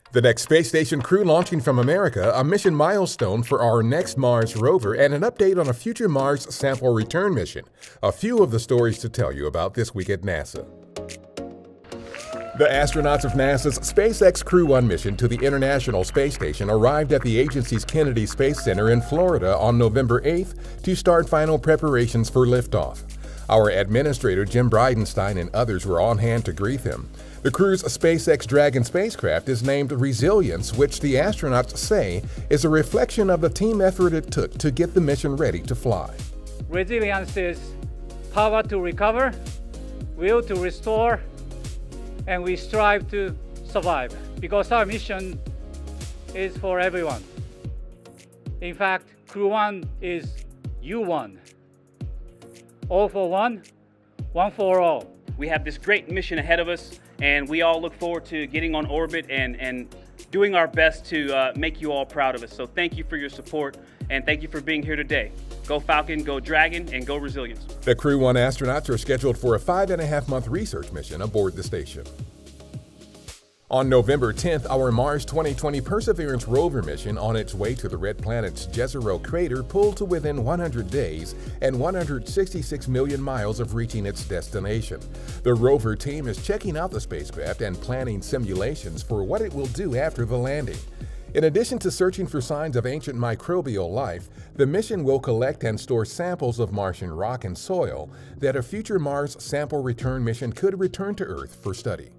The next space station crew launching from America, a mission milestone for our next Mars rover, and an update on a future Mars sample return mission. A few of the stories to tell you about this week at NASA. The astronauts of NASA's SpaceX Crew 1 mission to the International Space Station arrived at the agency's Kennedy Space Center in Florida on November 8th to start final preparations for liftoff. Our administrator Jim Bridenstine and others were on hand to greet them. The crew's SpaceX Dragon spacecraft is named Resilience, which the astronauts say is a reflection of the team effort it took to get the mission ready to fly. Resilience is power to recover, will to restore, and we strive to survive, because our mission is for everyone. In fact, Crew 1 is U1. All for one, one for all. We have this great mission ahead of us, and we all look forward to getting on orbit and doing our best to make you all proud of us. So thank you for your support, and thank you for being here today. Go Falcon, go Dragon, and go Resilience. The Crew 1 astronauts are scheduled for a 5.5-month research mission aboard the station. On November 10th, our Mars 2020 Perseverance rover mission on its way to the red planet's Jezero crater pulled to within 100 days and 166 million miles of reaching its destination. The rover team is checking out the spacecraft and planning simulations for what it will do after the landing. In addition to searching for signs of ancient microbial life, the mission will collect and store samples of Martian rock and soil that a future Mars sample return mission could return to Earth for study.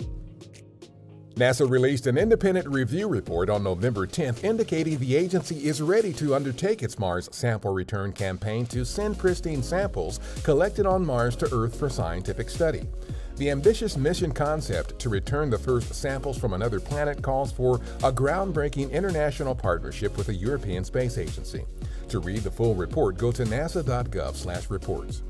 NASA released an independent review report on November 10th indicating the agency is ready to undertake its Mars sample return campaign to send pristine samples collected on Mars to Earth for scientific study. The ambitious mission concept to return the first samples from another planet calls for a groundbreaking international partnership with the European Space Agency. To read the full report, go to nasa.gov/reports.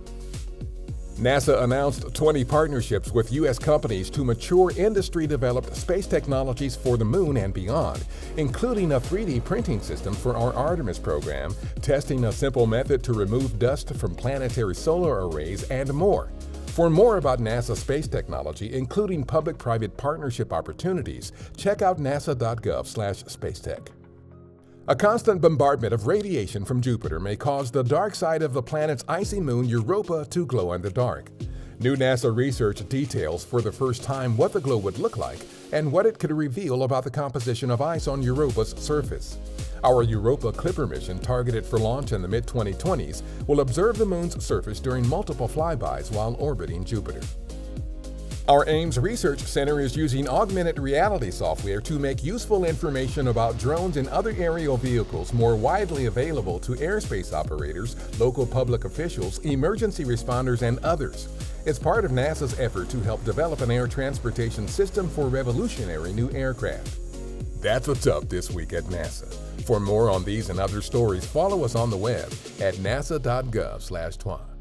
NASA announced 20 partnerships with U.S. companies to mature industry-developed space technologies for the Moon and beyond, including a 3D printing system for our Artemis program, testing a simple method to remove dust from planetary solar arrays, and more. For more about NASA space technology, including public-private partnership opportunities, check out nasa.gov/spacetech. A constant bombardment of radiation from Jupiter may cause the dark side of the planet's icy moon Europa to glow in the dark. New NASA research details for the first time what the glow would look like and what it could reveal about the composition of ice on Europa's surface. Our Europa Clipper mission, targeted for launch in the mid-2020s, will observe the moon's surface during multiple flybys while orbiting Jupiter. Our Ames Research Center is using augmented reality software to make useful information about drones and other aerial vehicles more widely available to airspace operators, local public officials, emergency responders, and others. It's part of NASA's effort to help develop an air transportation system for revolutionary new aircraft. That's what's up this week at NASA. For more on these and other stories, follow us on the web at nasa.gov/twan.